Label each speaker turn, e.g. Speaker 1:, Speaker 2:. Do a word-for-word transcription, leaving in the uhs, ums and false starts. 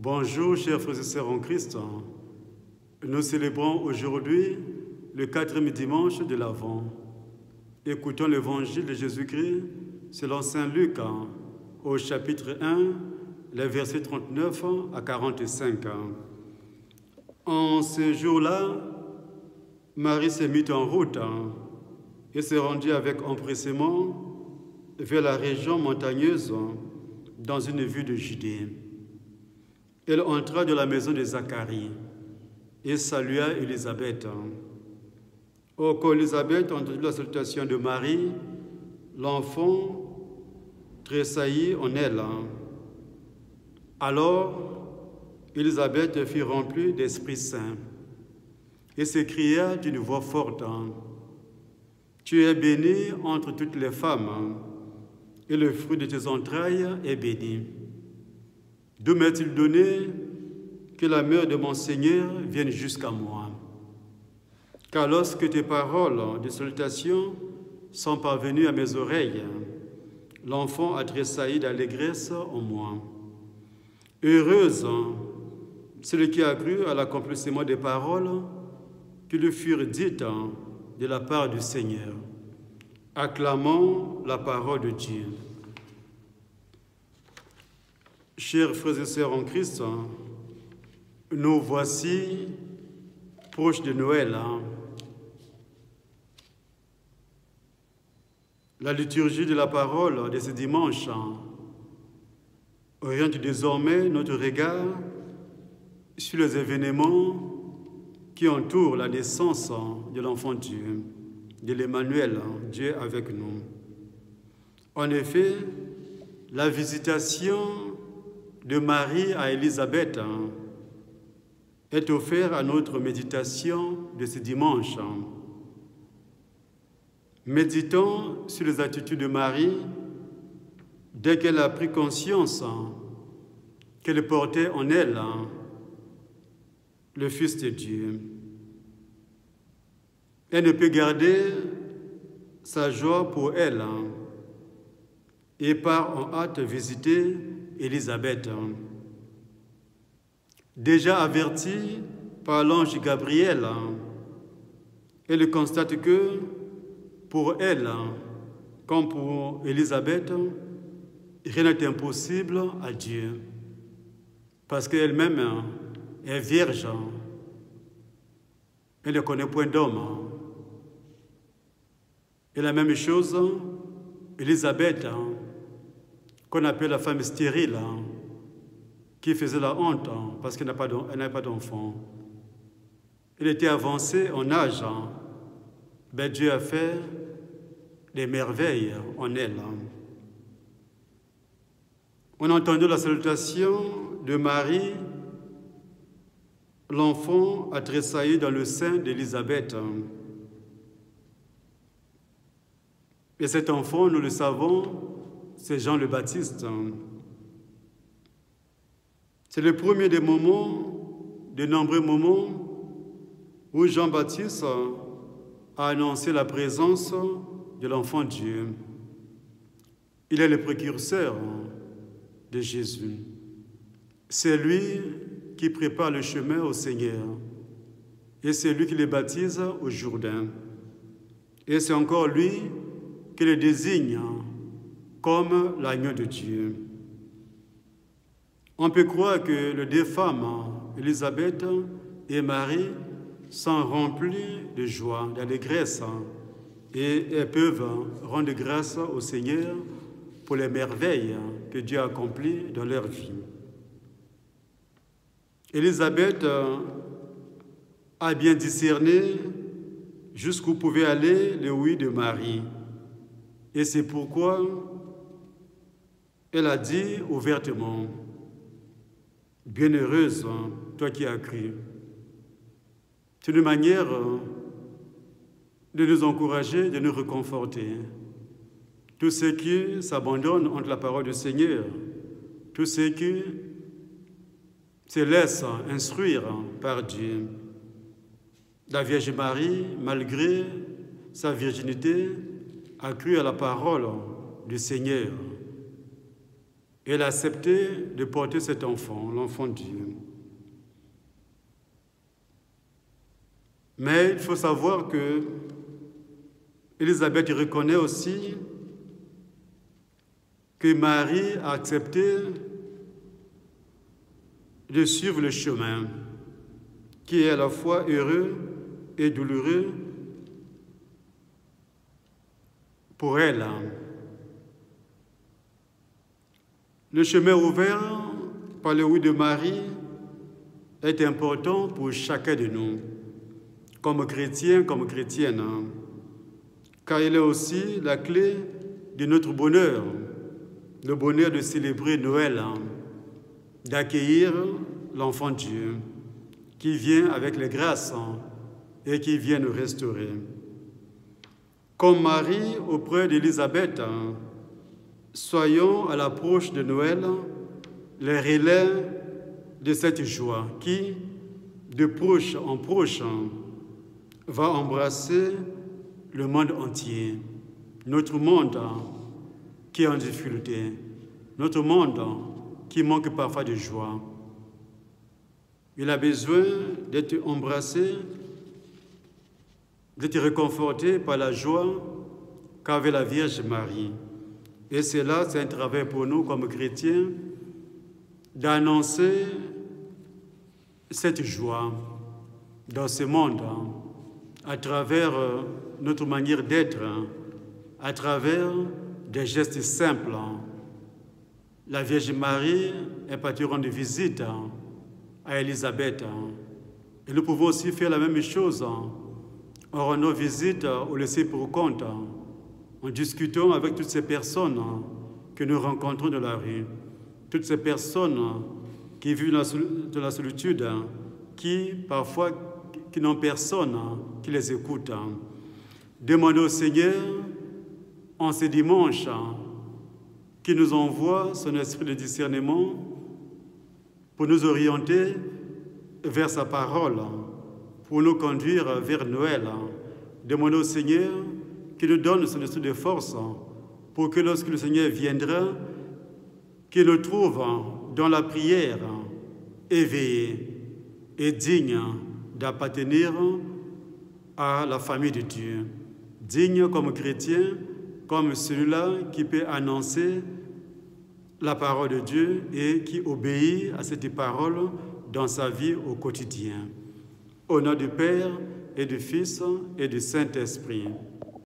Speaker 1: Bonjour, chers frères et sœurs en Christ. Nous célébrons aujourd'hui le quatrième dimanche de l'Avent. Écoutons l'évangile de Jésus-Christ selon saint Luc au chapitre un, les versets trente-neuf à quarante-cinq. En ce jour-là, Marie s'est mise en route et s'est rendue avec empressement vers la région montagneuse dans une ville de Judée. Elle entra dans la maison de Zacharie et salua Élisabeth. Or, quand Élisabeth entendit la salutation de Marie, l'enfant tressaillit en elle. Alors, Élisabeth fut remplie d'Esprit Saint et s'écria d'une voix forte, « Tu es bénie entre toutes les femmes, et le fruit de tes entrailles est béni. D'où m'est-il donné que la mère de mon Seigneur vienne jusqu'à moi? Car lorsque tes paroles de salutation sont parvenues à mes oreilles, l'enfant a tressailli d'allégresse en moi. Heureuse celui qui a cru à l'accomplissement des paroles qui lui furent dites de la part du Seigneur. Acclamons la parole de Dieu. Chers frères et sœurs en Christ, nous voici proches de Noël. La liturgie de la parole de ce dimanche oriente désormais notre regard sur les événements qui entourent la naissance de l'enfant Dieu, de l'Emmanuel, Dieu avec nous. En effet, la visitation de Marie à Élisabeth est offerte à notre méditation de ce dimanche. Méditons sur les attitudes de Marie dès qu'elle a pris conscience qu'elle portait en elle le Fils de Dieu. Elle ne peut garder sa joie pour elle et part en hâte visiter Élisabeth. Déjà avertie par l'ange Gabriel, elle constate que pour elle, comme pour Élisabeth, rien n'est impossible à Dieu, parce qu'elle-même est vierge. Elle ne connaît point d'homme. Et la même chose, Élisabeth, qu'on appelle la femme stérile, qui faisait la honte parce qu'elle n'avait pas d'enfant. Elle était avancée en âge. Ben, Dieu a fait des merveilles en elle. On a entendu la salutation de Marie. L'enfant a tressailli dans le sein d'Élisabeth. Et cet enfant, nous le savons, c'est Jean le Baptiste. C'est le premier des moments, de nombreux moments, où Jean-Baptiste a annoncé la présence de l'enfant Dieu. Il est le précurseur de Jésus. C'est lui qui prépare le chemin au Seigneur. Et c'est lui qui le baptise au Jourdain. Et c'est encore lui qui le désigne comme l'agneau de Dieu. On peut croire que les deux femmes, Élisabeth et Marie, sont remplies de joie, d'allégresse, et elles peuvent rendre grâce au Seigneur pour les merveilles que Dieu a accomplies dans leur vie. Élisabeth a bien discerné jusqu'où pouvait aller le oui de Marie. Et c'est pourquoi elle a dit ouvertement, « Bienheureuse, toi qui as cru. » C'est une manière de nous encourager, de nous réconforter. Tous ceux qui s'abandonnent entre la parole du Seigneur, tous ceux qui se laissent instruire par Dieu. La Vierge Marie, malgré sa virginité, a cru à la parole du Seigneur. Et elle a accepté de porter cet enfant, l'enfant de Dieu. Mais il faut savoir que Élisabeth reconnaît aussi que Marie a accepté de suivre le chemin qui est à la fois heureux et douloureux pour elle. Le chemin ouvert par le oui de Marie est important pour chacun de nous, comme chrétiens, comme chrétiennes, car il est aussi la clé de notre bonheur, le bonheur de célébrer Noël, d'accueillir l'enfant Dieu qui vient avec les grâces et qui vient nous restaurer. Comme Marie auprès d'Élisabeth, soyons à l'approche de Noël les relais de cette joie qui, de proche en proche, va embrasser le monde entier, notre monde qui est en difficulté, notre monde qui manque parfois de joie. Il a besoin d'être embrassé, d'être réconforté par la joie qu'avait la Vierge Marie. Et c'est là, c'est un travail pour nous comme chrétiens, d'annoncer cette joie dans ce monde, à travers notre manière d'être, à travers des gestes simples. La Vierge Marie est partie rendre visite à Élisabeth. Et nous pouvons aussi faire la même chose en rendant visite au laissé pour compte, en discutant avec toutes ces personnes que nous rencontrons dans la rue, toutes ces personnes qui vivent dans la solitude, qui parfois qui n'ont personne qui les écoute. Demandez au Seigneur en ce dimanche qui nous envoie son esprit de discernement pour nous orienter vers sa parole, pour nous conduire vers Noël. Demandez au Seigneur qu'il nous donne son esprit de force pour que lorsque le Seigneur viendra, qu'il nous trouve dans la prière éveillé et digne d'appartenir à la famille de Dieu, digne comme chrétien, comme celui-là qui peut annoncer la parole de Dieu et qui obéit à cette parole dans sa vie au quotidien. Au nom du Père et du Fils et du Saint-Esprit.